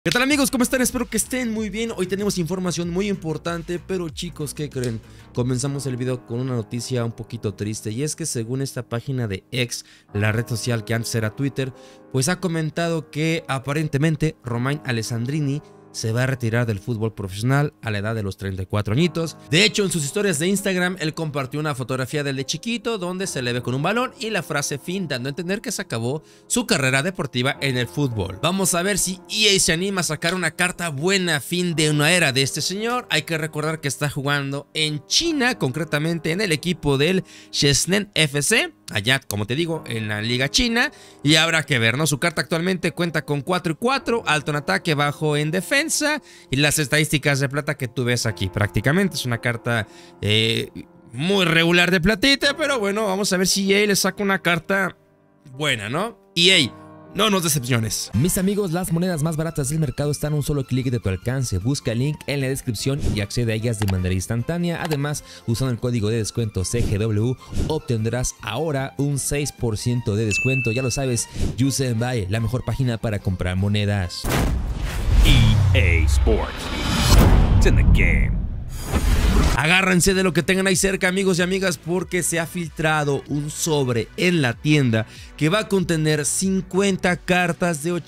¿Qué tal amigos? ¿Cómo están? Espero que estén muy bien. Hoy tenemos información muy importante, pero chicos, ¿qué creen? Comenzamos el video con una noticia un poquito triste, y es que según esta página de X, la red social que antes era Twitter, pues ha comentado que aparentemente Romain Alessandrini se va a retirar del fútbol profesional a la edad de los 34 añitos. De hecho, en sus historias de Instagram, él compartió una fotografía del de chiquito donde se le ve con un balón y la frase fin, dando a entender que se acabó su carrera deportiva en el fútbol. Vamos a ver si EA se anima a sacar una carta buena fin de una era de este señor. Hay que recordar que está jugando en China, concretamente en el equipo del Shenzhen FC, allá, como te digo, en la liga china, y habrá que ver, ¿no? Su carta actualmente cuenta con 4 y 4, alto en ataque, bajo en defensa, y las estadísticas de plata que tú ves aquí. Prácticamente es una carta muy regular de platita, pero bueno, vamos a ver si EA le saca una carta buena, ¿no? EA, no nos decepciones. Mis amigos, las monedas más baratas del mercado están a un solo clic de tu alcance. Busca el link en la descripción y accede a ellas de manera instantánea. Además, usando el código de descuento CGW, obtendrás ahora un 6% de descuento. Ya lo sabes, Use Buy, la mejor página para comprar monedas. EA Sports. It's in the game. Agárrense de lo que tengan ahí cerca, amigos y amigas, porque se ha filtrado un sobre en la tienda que va a contener 50 cartas de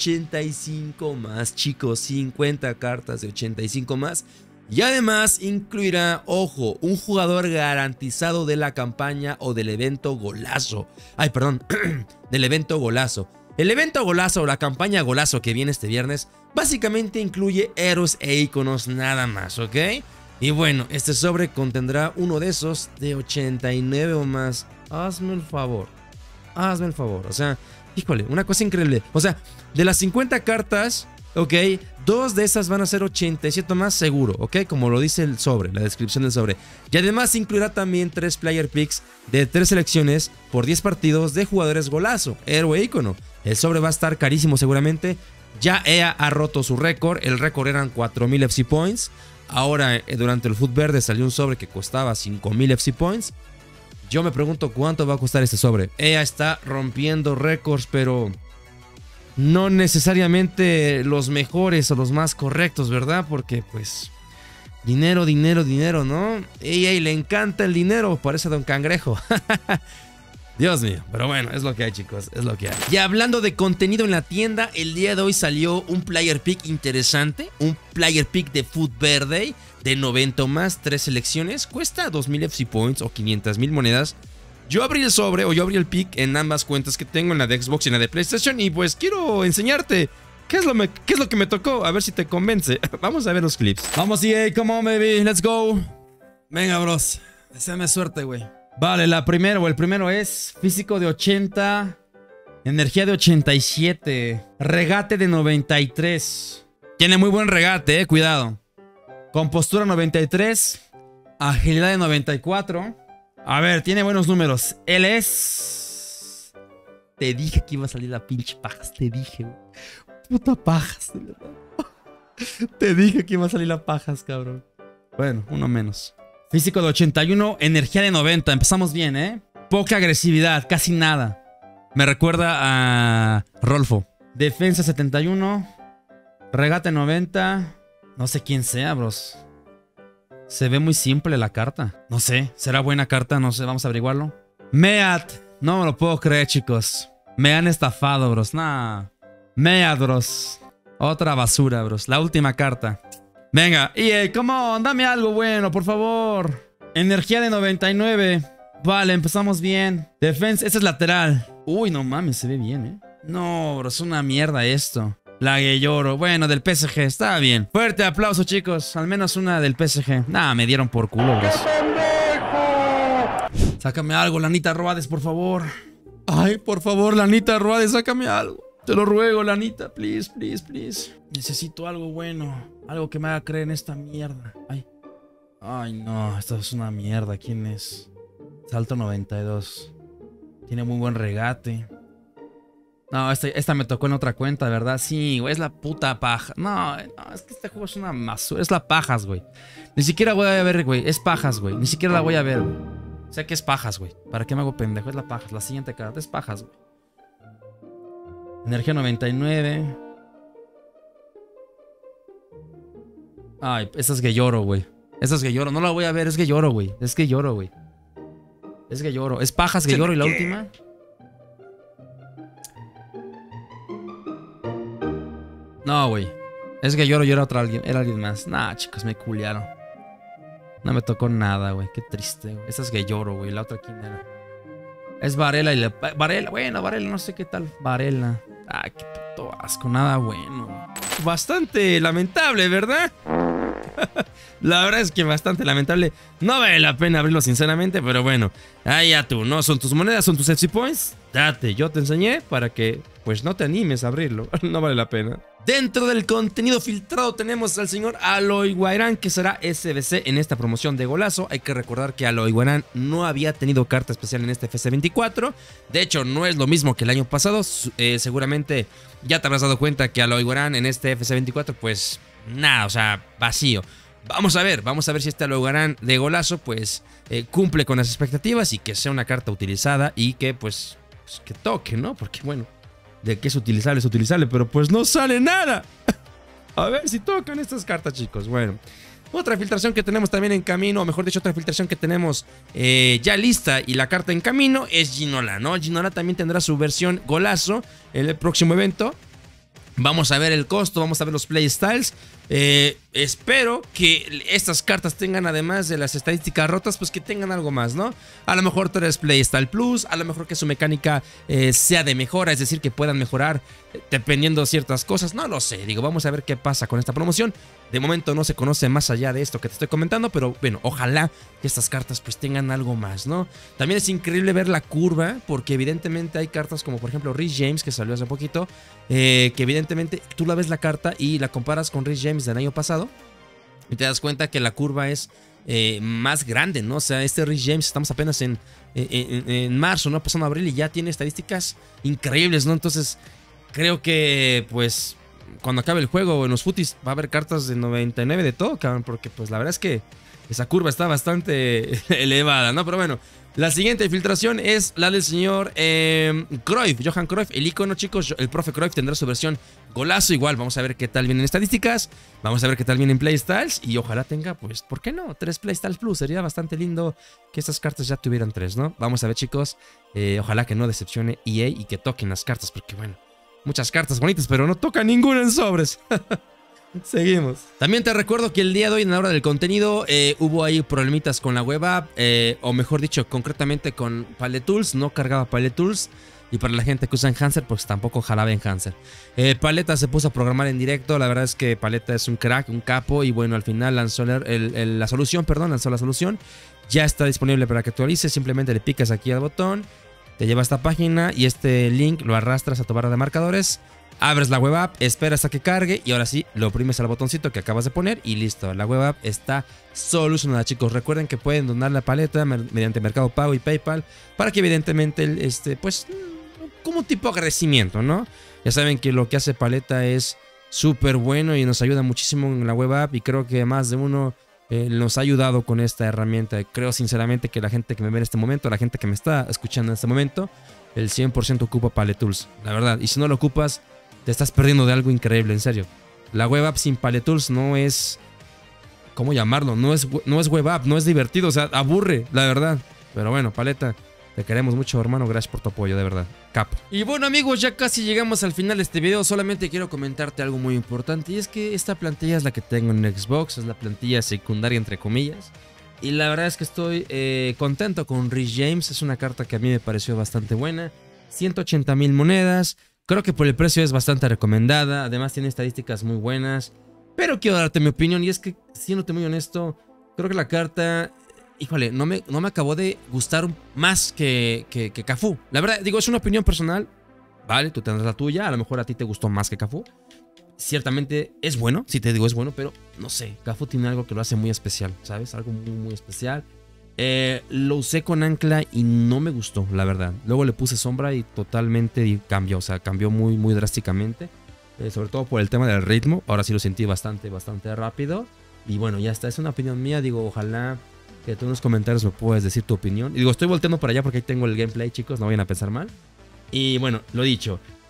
85 más, chicos, 50 cartas de 85 más. Y además incluirá, ojo, un jugador garantizado de la campaña o del evento Golazo. Ay, perdón, del evento Golazo. El evento Golazo o la campaña Golazo que viene este viernes básicamente incluye héroes e iconos nada más, ¿ok? Y bueno, este sobre contendrá uno de esos de 89 o más. Hazme el favor. Hazme el favor. O sea, híjole, una cosa increíble. O sea, de las 50 cartas, ok, 2 de esas van a ser 87 más seguro, ok, como lo dice el sobre, la descripción del sobre. Y además incluirá también 3 player picks de 3 selecciones por 10 partidos de jugadores Golazo, héroe e icono. El sobre va a estar carísimo seguramente. Ya EA ha roto su récord. El récord eran 4000 FC Points. Ahora, durante el FUT Verde salió un sobre que costaba 5000 FC Points. Yo me pregunto cuánto va a costar este sobre. EA está rompiendo récords, pero no necesariamente los mejores o los más correctos, ¿verdad? Porque pues dinero, dinero, dinero, ¿no? EA le encanta el dinero, parece Don Cangrejo. Dios mío, pero bueno, es lo que hay, chicos, es lo que hay. Y hablando de contenido en la tienda, el día de hoy salió un player pick interesante, un player pick de FUT Verde de 90 o más, 3 selecciones, cuesta 2000 FC Points o 500,000 monedas. Yo abrí el sobre o yo abrí el pick en ambas cuentas que tengo, en la de Xbox y en la de PlayStation, y pues quiero enseñarte qué es lo que me tocó, a ver si te convence. Vamos a ver los clips. Vamos, EA, come on, baby, let's go. Venga, bros, deséame suerte, güey. Vale, la primera o el primero es físico de 80, energía de 87, regate de 93. Tiene muy buen regate, cuidado. Compostura 93, agilidad de 94. A ver, tiene buenos números. Él es... Te dije que iba a salir la pinche pajas, te dije, güey. Puta pajas, de verdad. Te dije que iba a salir la pajas, cabrón. Bueno, uno menos. Físico de 81, energía de 90. Empezamos bien, ¿eh? Poca agresividad, casi nada. Me recuerda a Rolfo. Defensa 71. Regate 90. No sé quién sea, bros. Se ve muy simple la carta. No sé, ¿será buena carta? No sé, vamos a averiguarlo. Meat. No me lo puedo creer, chicos. Me han estafado, bros. Nah. Meat, bros. Otra basura, bros. La última carta. Venga, EA, come on, dame algo bueno, por favor. Energía de 99. Vale, empezamos bien. Defensa, ese es lateral. Uy, no mames, se ve bien, ¿eh? No, bro, es una mierda esto. La que lloro. Bueno, del PSG, está bien. Fuerte aplauso, chicos. Al menos una del PSG. Nah, me dieron por culo, bros. Sácame algo, Lanita Ruades, por favor. Ay, por favor, Lanita Ruades, sácame algo. Te lo ruego, Lanita, please, please, please. Necesito algo bueno. Algo que me haga creer en esta mierda. Ay. Ay, no, esto es una mierda. ¿Quién es? Salto 92. Tiene muy buen regate. No, esta me tocó en otra cuenta, ¿verdad? Sí, güey, es la puta paja. No, es que este juego es una basura. Es la pajas, güey. Ni siquiera voy a ver, güey. Es pajas, güey. Ni siquiera la voy a ver, güey. Sé que es pajas, güey. ¿Para qué me hago pendejo? Es la pajas. La siguiente carta es pajas, güey. Energía 99. Ay, esa es que lloro, güey. Esa es que lloro. No la voy a ver, es que lloro, güey. Es que lloro, güey. Es que lloro. Es pajas que lloro y la última. No, güey. Es que lloro, era alguien más. Nah, chicos, me culiaron. No me tocó nada, güey. Qué triste, güey. Esa es que lloro, güey. La otra, ¿quién era? Es Varela y le... Varela, bueno, Varela, no sé qué tal. Varela. Ah, qué puto asco, nada bueno. Bastante lamentable, ¿verdad? La verdad es que bastante lamentable. No vale la pena abrirlo, sinceramente, pero bueno. Ahí ya tú, ¿no? Son tus monedas, son tus FC Points. Date, yo te enseñé para que, pues, no te animes a abrirlo. No vale la pena. Dentro del contenido filtrado tenemos al señor Aloy Guairán, que será SBC en esta promoción de golazo. Hay que recordar que Aloy Guairán no había tenido carta especial en este FC24. De hecho, no es lo mismo que el año pasado. Seguramente ya te habrás dado cuenta que Aloy Guairán en este FC24, pues nada, o sea, vacío. Vamos a ver si este Aloy Guairán de golazo, pues cumple con las expectativas y que sea una carta utilizada y que, pues que toque, ¿no? Porque, bueno, de que es utilizable, pero pues no sale nada. A ver si tocan estas cartas, chicos. Bueno, otra filtración que tenemos también en camino, o mejor dicho, otra filtración que tenemos ya lista y la carta en camino es Ginola, ¿no? Ginola también tendrá su versión golazo en el próximo evento. Vamos a ver el costo, vamos a ver los playstyles. Espero que estas cartas tengan, además de las estadísticas rotas, pues que tengan algo más, ¿no? A lo mejor 3 playstyle plus, a lo mejor que su mecánica sea de mejora, es decir, que puedan mejorar dependiendo de ciertas cosas. No lo sé, digo, vamos a ver qué pasa con esta promoción. De momento no se conoce más allá de esto que te estoy comentando, pero bueno, ojalá que estas cartas pues tengan algo más, ¿no? También es increíble ver la curva, porque evidentemente hay cartas como por ejemplo Rhys James, que salió hace poquito, que evidentemente tú la ves la carta y la comparas con Rhys James del año pasado y te das cuenta que la curva es más grande, ¿no? O sea, este Rhys James estamos apenas en marzo, ¿no? Pasando a abril y ya tiene estadísticas increíbles, ¿no? Entonces creo que pues cuando acabe el juego en los footies va a haber cartas de 99 de todo, cabrón, porque pues la verdad es que esa curva está bastante elevada, ¿no? Pero bueno, la siguiente filtración es la del señor Cruyff, Johan Cruyff, el icono, chicos. El profe Cruyff tendrá su versión golazo igual. Vamos a ver qué tal vienen estadísticas, vamos a ver qué tal vienen playstyles y ojalá tenga, pues, ¿por qué no? 3 playstyles plus, sería bastante lindo que estas cartas ya tuvieran 3, ¿no? Vamos a ver, chicos, ojalá que no decepcione EA y que toquen las cartas, porque bueno, muchas cartas bonitas, pero no toca ninguna en sobres. Seguimos. También te recuerdo que el día de hoy, en la hora del contenido, hubo ahí problemitas con la web app, o mejor dicho, concretamente con Palette Tools. No cargaba Palette Tools. Y para la gente que usa Enhancer, pues tampoco jalaba Enhancer. Paleta se puso a programar en directo. La verdad es que Paleta es un crack, un capo. Y bueno, al final lanzó la solución. Ya está disponible para que actualices. Simplemente le picas aquí al botón, te lleva a esta página y este link lo arrastras a tu barra de marcadores. Abres la web app, esperas a que cargue y ahora sí, lo oprimes al botoncito que acabas de poner y listo. La web app está solucionada, chicos. Recuerden que pueden donar la paleta mediante Mercado Pago y PayPal para que evidentemente, pues, como un tipo de agradecimiento, ¿no? Ya saben que lo que hace Paleta es súper bueno y nos ayuda muchísimo en la web app y creo que más de uno nos ha ayudado con esta herramienta. Creo sinceramente que la gente que me ve en este momento, la gente que me está escuchando en este momento, el 100% ocupa Palette Tools, la verdad. Y si no lo ocupas, te estás perdiendo de algo increíble, en serio. La web app sin Palette Tools no es... ¿Cómo llamarlo? No es web app, no es divertido, o sea, aburre, la verdad. Pero bueno, Paleta, te queremos mucho, hermano. Gracias por tu apoyo, de verdad. Capo. Y bueno, amigos, ya casi llegamos al final de este video. Solamente quiero comentarte algo muy importante. Y es que esta plantilla es la que tengo en Xbox. Es la plantilla secundaria, entre comillas. Y la verdad es que estoy contento con Rhys James. Es una carta que a mí me pareció bastante buena. 180,000 monedas. Creo que por el precio es bastante recomendada. Además tiene estadísticas muy buenas. Pero quiero darte mi opinión. Y es que, siéndote muy honesto, creo que la carta... Híjole, no me acabó de gustar más que Cafú. La verdad, digo, es una opinión personal. Vale, tú tendrás la tuya. A lo mejor a ti te gustó más que Cafú. Ciertamente es bueno, si te digo es bueno, pero no sé. Cafú tiene algo que lo hace muy especial, ¿sabes? Algo muy, muy especial. Lo usé con ancla y no me gustó, la verdad. Luego le puse sombra y totalmente cambió. O sea, cambió muy, muy drásticamente. Sobre todo por el tema del ritmo. Ahora sí lo sentí bastante, bastante rápido. Y bueno, ya está. Es una opinión mía. Digo, ojalá que tú en los comentarios me puedas decir tu opinión. Y digo, estoy volteando para allá porque ahí tengo el gameplay, chicos. No vayan a pensar mal. Y bueno, lo dicho.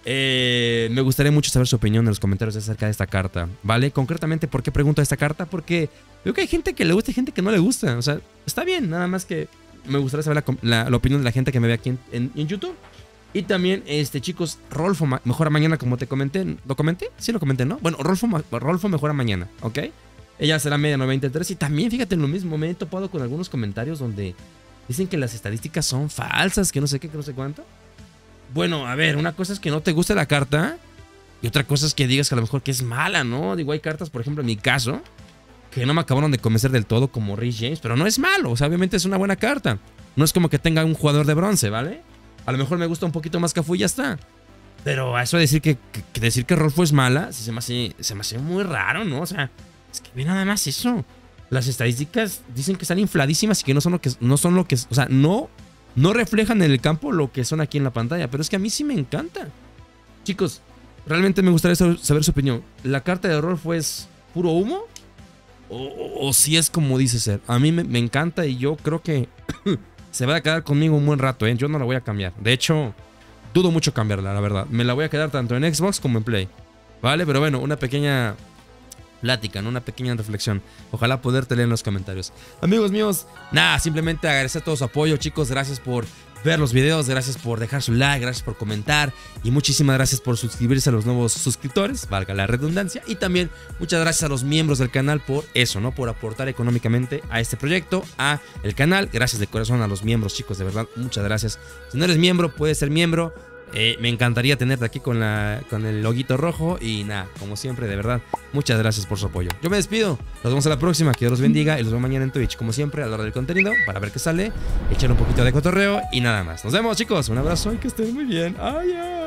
Me gustaría mucho saber su opinión en los comentarios acerca de esta carta, ¿vale? Concretamente, ¿por qué pregunto esta carta? Porque veo que hay gente que le gusta y gente que no le gusta. O sea, está bien, nada más que me gustaría saber la opinión de la gente que me ve aquí en YouTube. Y también, chicos, Rolfo mejora mañana, como te comenté. ¿Lo comenté? Sí, lo comenté, ¿no? Bueno, Rolfo mejora mañana, ¿ok? Ella será media 93. Y también, fíjate, en lo mismo, me he topado con algunos comentarios donde dicen que las estadísticas son falsas, que no sé qué, que no sé cuánto. Bueno, a ver, una cosa es que no te guste la carta y otra cosa es que digas que a lo mejor que es mala, ¿no? Digo, hay cartas, por ejemplo, en mi caso, que no me acabaron de convencer del todo, como Rhys James, pero no es malo, o sea, obviamente es una buena carta. No es como que tenga un jugador de bronce, ¿vale? A lo mejor me gusta un poquito más Cafú y ya está. Pero a eso de decir que Rolfo es mala, se me hace muy raro, ¿no? O sea, es que ve nada más eso. Las estadísticas dicen que están infladísimas y que no son lo que, o sea, no reflejan en el campo lo que son aquí en la pantalla. Pero es que a mí sí me encanta. Chicos, realmente me gustaría saber su opinión. ¿La carta de Rolfo es puro humo? ¿O si es como dice ser? A mí me encanta y yo creo que se va a quedar conmigo un buen rato, ¿eh? Yo no la voy a cambiar. De hecho, dudo mucho cambiarla, la verdad. Me la voy a quedar tanto en Xbox como en Play. ¿Vale? Pero bueno, una pequeña plática, ¿no? Una pequeña reflexión. Ojalá poderte leer en los comentarios. Amigos míos, nada, simplemente agradecer todo su apoyo, chicos. Gracias por ver los videos, gracias por dejar su like, gracias por comentar y muchísimas gracias por suscribirse a los nuevos suscriptores, valga la redundancia, y también muchas gracias a los miembros del canal por eso, ¿no? Por aportar económicamente a este proyecto, a el canal. Gracias de corazón a los miembros, chicos, de verdad, muchas gracias. Si no eres miembro, puedes ser miembro. Me encantaría tenerte aquí con el loguito rojo. Y nada, como siempre, de verdad, muchas gracias por su apoyo. Yo me despido, nos vemos a la próxima, que Dios los bendiga. Y los veo mañana en Twitch, como siempre, a la hora del contenido, para ver qué sale, echar un poquito de cotorreo y nada más. Nos vemos, chicos, un abrazo y que estén muy bien. Ay, ay.